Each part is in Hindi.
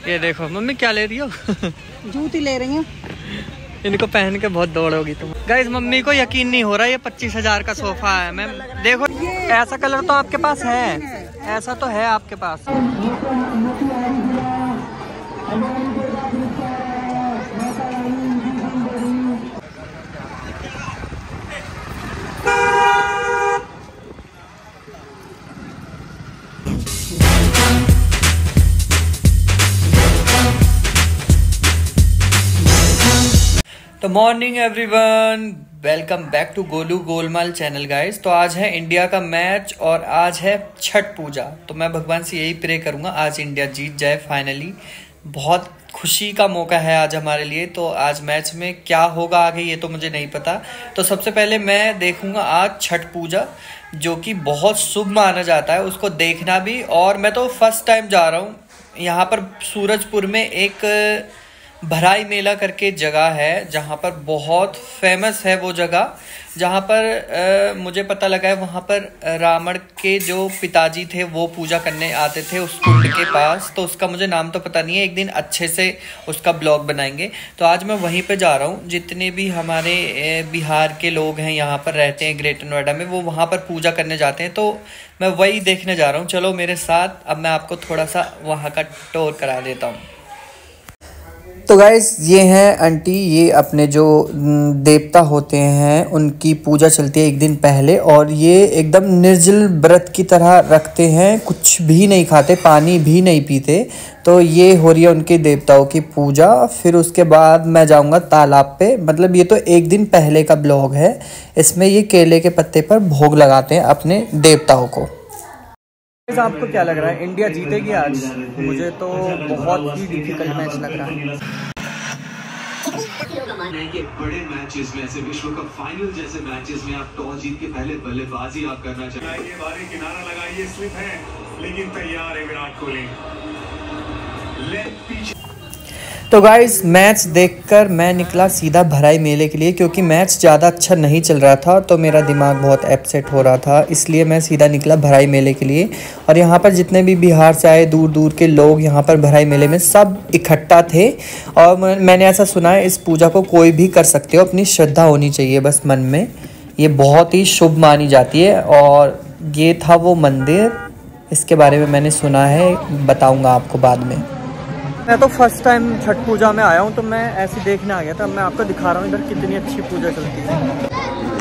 ये देखो मम्मी क्या ले रही हो? जूती ले रही हूँ। इनको पहन के बहुत दौड़ होगी तुम। गाइस मम्मी को यकीन नहीं हो रहा ये 25,000 का सोफा है। मैम देखो ऐसा कलर तो आपके पास है, ऐसा तो है आपके पास। तो morning everyone, welcome back to Golu Golmaal channel guys. तो आज है इंडिया का मैच और आज है छठ पूजा। तो मैं भगवान से यही प्रे करूंगा आज इंडिया जीत जाए फाइनली। बहुत खुशी का मौका है आज हमारे लिए। तो आज मैच में क्या होगा आगे ये तो मुझे नहीं पता। तो सबसे पहले मैं देखूंगा आज छठ पूजा, जो कि बहुत शुभ माना जाता है, उसको देखना भी। और मैं तो फर्स्ट टाइम जा रहा हूँ यहाँ पर। सूरजपुर में एक भराई मेला करके जगह है जहाँ पर बहुत फेमस है वो जगह, जहाँ पर मुझे पता लगा है वहाँ पर रावण के जो पिताजी थे वो पूजा करने आते थे उस कुंड के पास। तो उसका मुझे नाम तो पता नहीं है, एक दिन अच्छे से उसका ब्लॉग बनाएंगे। तो आज मैं वहीं पे जा रहा हूँ। जितने भी हमारे बिहार के लोग हैं यहाँ पर रहते हैं ग्रेटर नोएडा में, वो वहाँ पर पूजा करने जाते हैं। तो मैं वही देखने जा रहा हूँ, चलो मेरे साथ। अब मैं आपको थोड़ा सा वहाँ का टूर करा देता हूँ। तो गाइस ये हैं आंटी, ये अपने जो देवता होते हैं उनकी पूजा चलती है एक दिन पहले। और ये एकदम निर्जल व्रत की तरह रखते हैं, कुछ भी नहीं खाते, पानी भी नहीं पीते। तो ये हो रही है उनके देवताओं की पूजा। फिर उसके बाद मैं जाऊंगा तालाब पे। मतलब ये तो एक दिन पहले का ब्लॉग है। इसमें ये केले के पत्ते पर भोग लगाते हैं अपने देवताओं को। आपको क्या लग रहा है, इंडिया जीतेगी आज? मुझे तो बहुत ही डिफिकल्ट मैच लग रहा है। बड़े मैचेस में, ऐसे विश्व कप फाइनल जैसे मैचेस में आप टॉस जीत के पहले बल्लेबाजी आप करना चाहिए। बारी किनारा लगाइए, स्लिप है लेकिन तैयार है विराट कोहली। तो गाइस मैच देखकर मैं निकला सीधा भराई मेले के लिए, क्योंकि मैच ज़्यादा अच्छा नहीं चल रहा था। तो मेरा दिमाग बहुत अपसेट हो रहा था, इसलिए मैं सीधा निकला भराई मेले के लिए। और यहाँ पर जितने भी बिहार से आए दूर दूर के लोग यहाँ पर भराई मेले में सब इकट्ठा थे। और मैंने ऐसा सुना है इस पूजा को कोई भी कर सकते हो, अपनी श्रद्धा होनी चाहिए बस मन में। ये बहुत ही शुभ मानी जाती है। और ये था वो मंदिर, इसके बारे में मैंने सुना है, बताऊँगा आपको बाद में। मैं तो फर्स्ट टाइम छठ पूजा में आया हूँ, तो मैं ऐसे देखने आ गया था। मैं आपको दिखा रहा हूँ इधर कितनी अच्छी पूजा चलती है।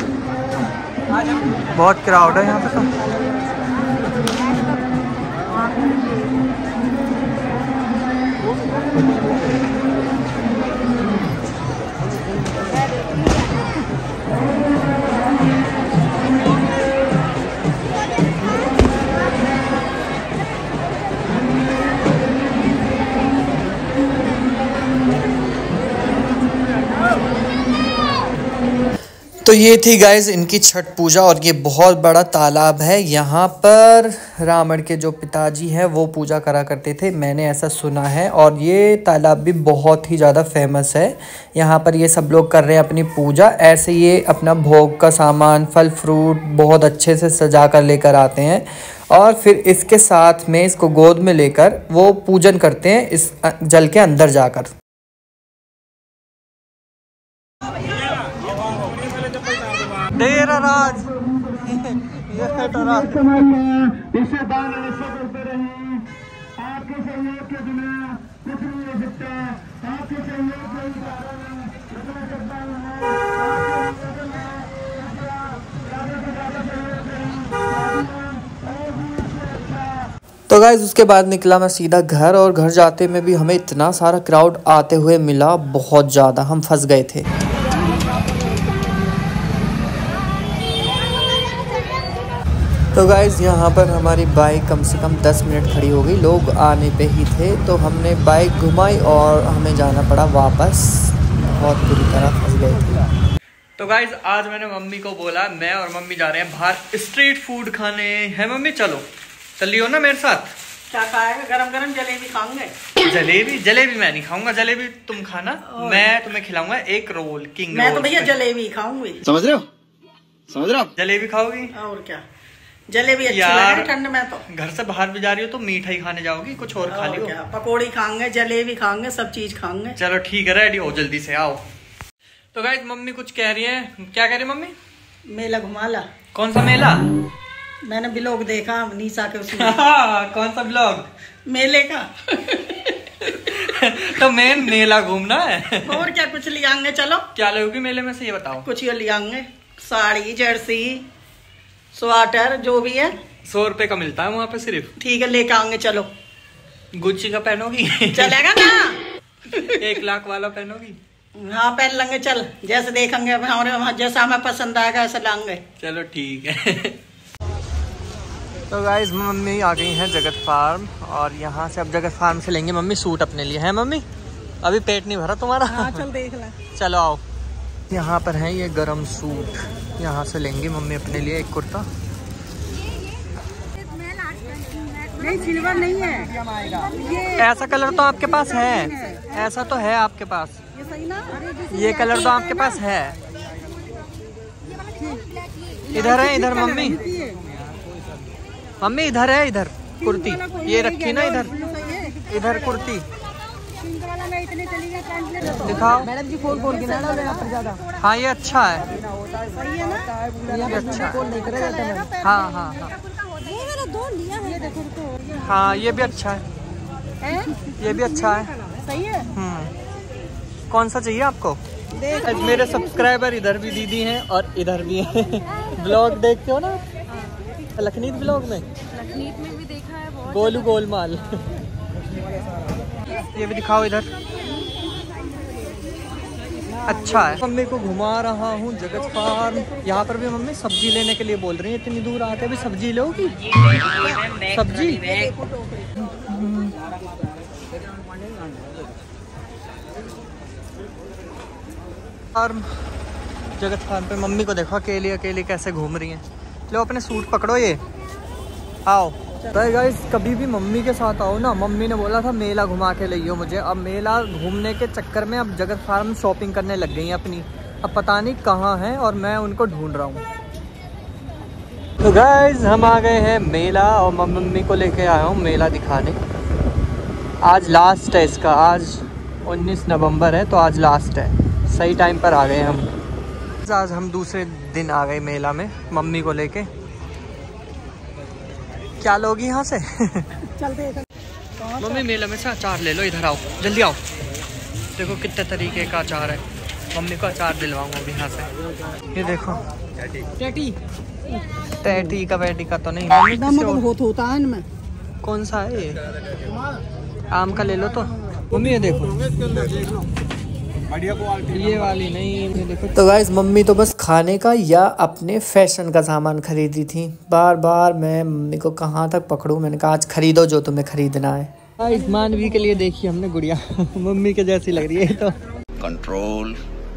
बहुत क्राउड है यहाँ पे तो। तो ये थी गाइज इनकी छठ पूजा। और ये बहुत बड़ा तालाब है, यहाँ पर रावण के जो पिताजी हैं वो पूजा करा करते थे, मैंने ऐसा सुना है। और ये तालाब भी बहुत ही ज़्यादा फेमस है। यहाँ पर ये सब लोग कर रहे हैं अपनी पूजा। ऐसे ये अपना भोग का सामान, फल फ्रूट बहुत अच्छे से सजा कर लेकर आते हैं। और फिर इसके साथ में इसको गोद में लेकर वो पूजन करते हैं इस जल के अंदर जाकर। डेरा राज तो गाइज उसके बाद निकला मैं सीधा घर। और घर जाते में भी हमें इतना सारा क्राउड आते हुए मिला, बहुत ज़्यादा, हम फंस गए थे। तो गाइज़ यहाँ पर हमारी बाइक कम से कम 10 मिनट खड़ी हो गई, लोग आने पे ही थे। तो हमने बाइक घुमाई और हमें जाना पड़ा वापस, बहुत बुरी तरह फंस गए थे। तो गाइज़ आज मैंने मम्मी को बोला, मैं और मम्मी जा रहे हैं बाहर स्ट्रीट फूड खाने। है मम्मी चलो, चलियो ना मेरे साथ। क्या खाएगा? गरम गरम जलेबी खाऊंगे। जलेबी मैं नहीं खाऊंगा, जलेबी तुम खाना, मैं तुम्हें खिलाऊंगा एक रोल, किंग मैं तो भैया जलेबी खाऊंगी। समझ रहे हो? जलेबी खाओगी? और क्या? जलेबी अच्छी यार, लगे ठंड में तो। घर से बाहर भी जा रही हो तो मीठा ही खाने जाओगी, कुछ और खा लियो। क्या पकौड़ी खाएंगे, जलेबी खाएंगे, सब चीज खाएंगे। चलो ठीक है, रेडी हो जल्दी से आओ। तो गाइस मम्मी कुछ कह रही है, क्या कह रही है मम्मी? मेला घुमा ला। कौन सा मेला? मैंने ब्लॉग देखा निशा के उसमें। कौन सा ब्लॉग? मेले का। तो मेन मेला घूमना है। और क्या कुछ ले आएंगे, चलो। क्या लोगी मेले में से ये बताओ। कुछ ये ले आएंगे, साड़ी, जर्सी, स्वेटर, जो भी है। 100 रुपए का मिलता है वहाँ पे सिर्फ। ठीक है, लेके आएंगे, चलो। गुच्ची का पहनोगी? चलेगा ना। 1 लाख वाला पहनोगी? हाँ पहन लेंगे, चल जैसे देखेंगे हमारे, जैसा हमें पसंद आएगा ऐसा लाएंगे। चलो ठीक है। तो गाइस मम्मी आ गई हैं जगत फार्म, और यहाँ से अब जगत फार्म से लेंगे मम्मी सूट अपने लिए। है मम्मी? अभी पेट नहीं भरा तुम्हारा? हाँ चल देख ले। चलो आओ। यहाँ पर है ये गरम सूट, यहाँ से लेंगी मम्मी अपने लिए एक कुर्ता। नहीं सिल्वर नहीं है ये। ऐसा कलर तो आपके पास है, ऐसा तो है आपके पास। ये सही ना? ये कलर तो आपके पास है। इधर है, इधर मम्मी, मम्मी इधर है, इधर कुर्ती ये रखी ना, इधर कुर्ती दिखाओ। मैडम जी खोल खोल के ना डालो यहाँ पर ज्यादा। हाँ ये अच्छा है, सही है ना? ये अच्छा है। खोल देख रहे हैं। हाँ हाँ हाँ ये मेरा दो लिया है, देखो तो। हाँ ये भी अच्छा है, ये भी अच्छा है। सही है। कौन सा चाहिए आपको? देख मेरे सब्सक्राइबर इधर भी दीदी हैं और इधर भी हैं। ब्लॉग देखते हो ना लखनीत ब्लॉग में? लखनीत में भी देखा है बहुत। गोलू गोलमाल। ये भी दिखाओ इधर, अच्छा है। मम्मी को घुमा रहा हूँ जगत फार्म। यहाँ पर भी मम्मी सब्जी लेने के लिए बोल रही है, इतनी दूर आके भी सब्जी लोगी? सब्जी फार्म, जगत फार्म पे मम्मी को देखो अकेली अकेली कैसे घूम रही हैं। लो अपने सूट पकड़ो, ये आओ। तो गाइस कभी भी मम्मी के साथ आओ ना, मम्मी ने बोला था मेला घुमा के लाइयो मुझे। अब मेला घूमने के चक्कर में अब जगत फार्म शॉपिंग करने लग गई हैं अपनी। अब पता नहीं कहाँ हैं और मैं उनको ढूंढ रहा हूँ। तो गाइस हम आ गए हैं मेला, और मैं मम्मी को लेके आया हूँ मेला दिखाने। आज लास्ट है इसका, आज 19 नवंबर है तो आज लास्ट है। सही टाइम पर आ गए हम। आज हम दूसरे दिन आ गए मेला में मम्मी को लेके। क्या लोगी यहाँ से? चलते मम्मी मेला में से अचार ले लो, इधर आओ, जल्दी आओ। देखो कितने तरीके का अचार है, मम्मी को अचार दिलवाऊंगा अभी यहाँ से। ये देखो टैटी, टैटी का वैटी का तो नहीं मम्मी, किसी और। बहुत होता है इनमें। कौन सा है ये? आम का ले लो तो मम्मी। ये देखो ये वाली नहीं, ये देखो। तो गाइस मम्मी तो बस खाने का या अपने फैशन का सामान खरीदी थी। बार बार मैं मम्मी को कहाँ तक पकड़ूं, मैंने कहा आज खरीदो जो तुम्हें खरीदना है। गाइस मानवी के लिए देखी हमने गुड़िया, मम्मी के जैसी लग रही है तो। कंट्रोल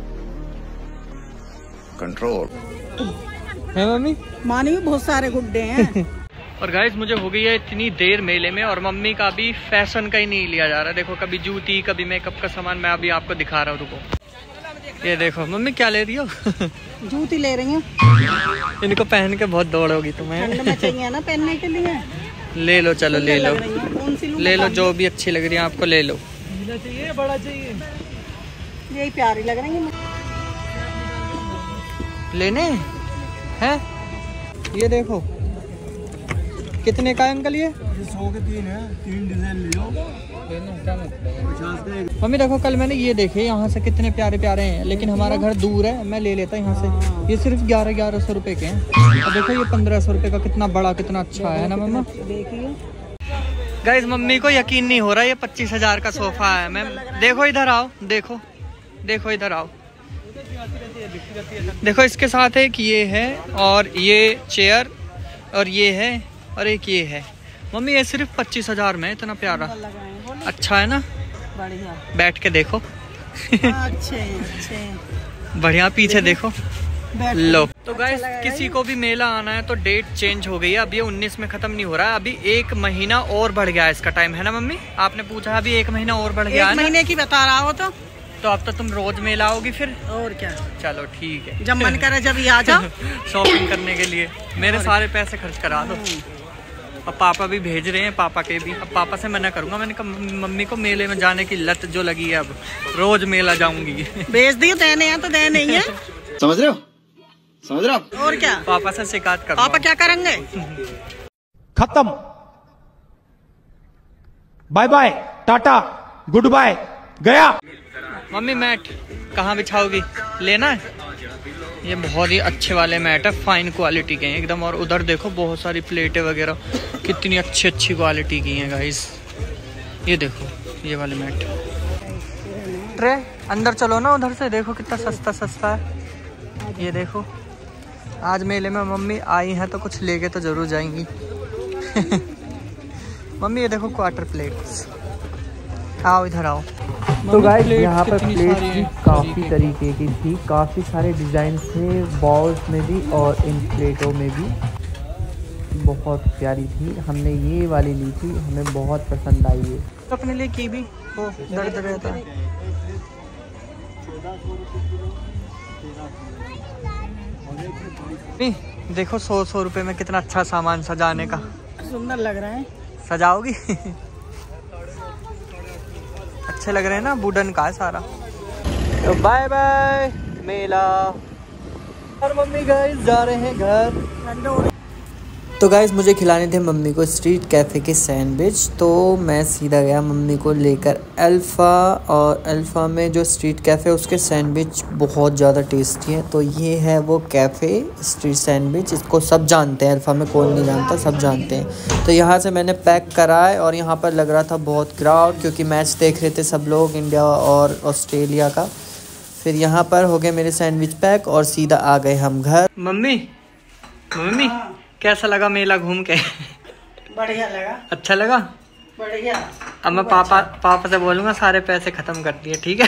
कंट्रोल है मम्मी? मानी भी बहुत सारे गुड्डे हैं। और गाइस मुझे हो गई है इतनी देर मेले में, और मम्मी का भी फैशन का ही नहीं लिया जा रहा। देखो कभी जूती, कभी मेकअप का सामान, मैं अभी आपको दिखा रहा हूँ, रुको। ये देखो मम्मी क्या ले रही हो? जूती ले रही हूँ। इनको पहन के बहुत दौड़ोगी तुम्हें। ठंड में चाहिए ना पहनने के लिए। ले लो, चलो ले लो, कौन सी लूं? ले लो जो भी अच्छी लग रही है आपको, ले लो। चाहिए बड़ा चाहिए, यही प्यारी लग रही है। लेने हैं? ये देखो कितने का है अंकल? ये 100 के 3 है, 3 डिजाइन ले लो। मम्मी देखो कल मैंने ये देखे यहाँ से कितने प्यारे प्यारे हैं, लेकिन हमारा घर दूर है, मैं ले लेता यहाँ से। ये सिर्फ 1100 रुपए के हैं। और देखो ये 1500 रुपए का कितना बड़ा, कितना अच्छा है ना मम्मा? देखिए गाइस मम्मी को यकीन नहीं हो रहा ये 25,000 का सोफा है। मैम देखो इधर आओ, देखो देखो इधर आओ, देखो इसके साथ एक ये है, और ये चेयर, और ये है, और एक ये है। मम्मी ये सिर्फ 25,000 में, इतना प्यारा, अच्छा है ना? बढ़िया, बैठ के देखो। अच्छे अच्छे, बढ़िया, पीछे देखो, लो। तो गाइस किसी को भी मेला आना है तो डेट चेंज हो गई है। अब ये 19 में खत्म नहीं हो रहा है, अभी 1 महीना और बढ़ गया है इसका टाइम, है ना मम्मी? आपने पूछा, अभी 1 महीना और बढ़ गया है। 1 महीने की बता रहा हो तो तो अब तो तुम रोज मेला आओगी फिर? और क्या, चलो ठीक है, जब मन करे जब ही आ जाओ। शॉपिंग करने के लिए मेरे सारे पैसे खर्च करा दो। अब पापा भी भेज रहे हैं, पापा के भी। अब पापा से मना करूंगा, मैंने कहा मम्मी को मेले में जाने की लत जो लगी है, अब रोज मेला जाऊंगी। भेज दियो, देने हैं तो दे नहीं है। समझ रहे हो? समझ रहे हो? और क्या, पापा से शिकायत करूंगा। पापा क्या करेंगे? खत्म, bye bye, tata, goodbye, गया। मम्मी मैट कहाँ बिछाओगी? लेना है? ये बहुत ही अच्छे वाले मैट है, फाइन क्वालिटी के हैं एकदम। और उधर देखो बहुत सारी प्लेटें वगैरह कितनी अच्छी क्वालिटी की हैं गाइस। ये देखो ये वाले मैट। ट्रे अंदर चलो ना, उधर से देखो कितना सस्ता है। ये देखो आज मेले में मम्मी आई हैं तो कुछ लेके तो जरूर जाएंगी। मम्मी ये देखो क्वार्टर प्लेट्स, आओ इधर आओ। तो गाइस यहाँ पर प्लेट्स भी काफ़ी तरीके की थी, काफ़ी सारे डिज़ाइन थे बॉल्स में भी और इन प्लेटों में भी, बहुत प्यारी थी। हमने ये वाली ली थी, हमें बहुत पसंद आई है। अपने लिए की भी वो दर्द रहता है। देखो 100 रुपए में कितना अच्छा सामान सजाने का। सुंदर लग रहा है। सजाओगी? अच्छे लग रहे हैं ना, वुडन का है सारा। तो बाय बाय मेला। और मम्मी गाइस जा रहे हैं घर। तो गाइस मुझे खिलाने थे मम्मी को स्ट्रीट कैफ़े के सैंडविच, तो मैं सीधा गया मम्मी को लेकर अल्फ़ा। और अल्फ़ा में जो स्ट्रीट कैफ़े उसके सैंडविच बहुत ज़्यादा टेस्टी है। तो ये है वो कैफ़े स्ट्रीट सैंडविच, इसको सब जानते हैं, अल्फ़ा में कौन नहीं जानता, सब जानते हैं। तो यहाँ से मैंने पैक कराए और यहाँ पर लग रहा था बहुत क्राउड, क्योंकि मैच देख रहे थे सब लोग, इंडिया और ऑस्ट्रेलिया का। फिर यहाँ पर हो गए मेरे सैंडविच पैक और सीधा आ गए हम घर। मम्मी कैसा लगा मेला घूम के? बढ़िया लगा। अच्छा लगा? बढ़िया। अब मैं पापा से बोलूंगा सारे पैसे खत्म कर दिए, ठीक है?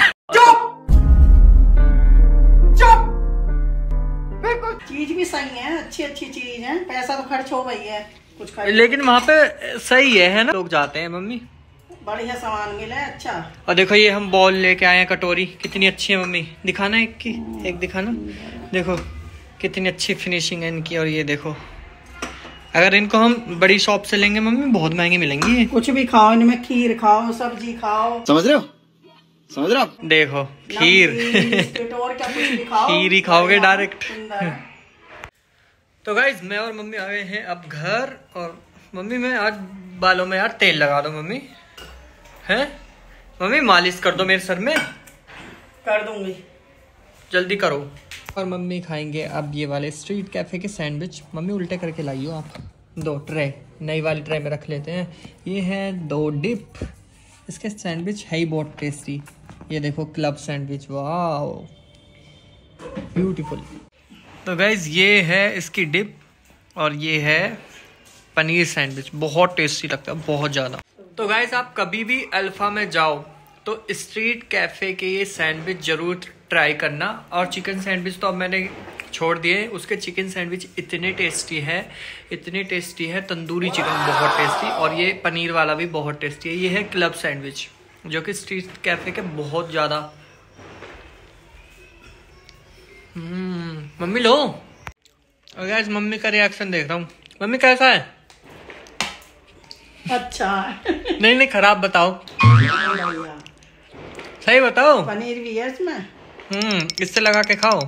चीज भी सही है, अच्छी चीज है, पैसा तो खर्च हो गई है कुछ खर्च, लेकिन वहाँ पे सही है ना, लोग जाते हैं। मम्मी बढ़िया सामान मिला है, अच्छा। और देखो ये हम बॉल लेके आए हैं, कटोरी कितनी अच्छी है मम्मी, दिखाना एक दिखाना। देखो कितनी अच्छी फिनिशिंग है इनकी। और ये देखो अगर इनको हम बड़ी शॉप से लेंगे मम्मी बहुत महंगी मिलेंगी। कुछ भी खाओ इनमें, खीर खाओ, सब्जी खाओ। समझ रहे हो? समझ रहे हो? देखो खीर। और क्या, कुछ भी खाओ, खीर ही खाओगे डायरेक्ट। सुंदर। तो गाइज मैं और मम्मी आ गए हैं अब घर। और मम्मी मैं आज बालों में यार तेल लगा दो मम्मी, हैं? मम्मी मालिश कर दो मेरे सर में। कर दूंगी, जल्दी करो। और मम्मी खाएंगे अब ये वाले स्ट्रीट कैफे के सैंडविच। मम्मी उल्टे करके लाइयो आप। 2 ट्रे नई वाली ट्रे में रख लेते हैं। ये है 2 डिप। इसके सैंडविच है ही बहुत टेस्टी। ये देखो क्लब सैंडविच, वाह ब्यूटीफुल। तो गाइज ये है इसकी डिप और ये है पनीर सैंडविच, बहुत टेस्टी लगता है, बहुत ज़्यादा। तो गाइज आप कभी भी अल्फा में जाओ तो स्ट्रीट कैफे के ये सैंडविच जरूर ट्राई करना। और चिकन सैंडविच तो अब मैंने छोड़ दिए, उसके चिकन सैंडविच इतने टेस्टी है। तंदूरी चिकन बहुत टेस्टी, और ये पनीर वाला भी बहुत टेस्टी है। ये है क्लब सैंडविच जो कि स्ट्रीट कैफे के बहुत ज़्यादा। मम्मी लो। और गाइस मम्मी का रिएक्शन देख रहा हूँ। मम्मी कैसा है? अच्छा। नहीं खराब बताओ, सही बताओ। पनीर भी है इसमें। इससे लगा के खाओ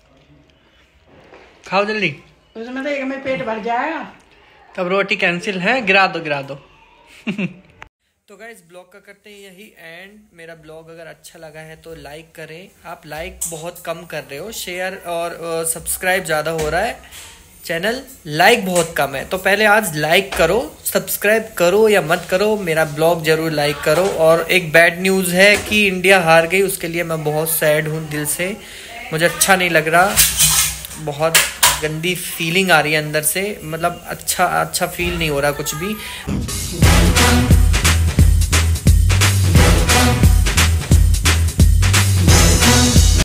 जल्दी। उसमें तो एक में पेट भर जाएगा। तब रोटी कैंसिल है, गिरा दो। तो गाइस ब्लॉग का करते हैं यही एंड। मेरा ब्लॉग अगर अच्छा लगा है तो लाइक करें। आप लाइक बहुत कम कर रहे हो, शेयर और सब्सक्राइब ज़्यादा हो रहा है चैनल, लाइक बहुत कम है। तो पहले आज लाइक करो, सब्सक्राइब करो या मत करो, मेरा ब्लॉग जरूर लाइक करो। और एक बैड न्यूज़ है कि इंडिया हार गई, उसके लिए मैं बहुत सैड हूँ दिल से। मुझे अच्छा नहीं लग रहा, बहुत गंदी फीलिंग आ रही है अंदर से, मतलब अच्छा फील नहीं हो रहा कुछ भी।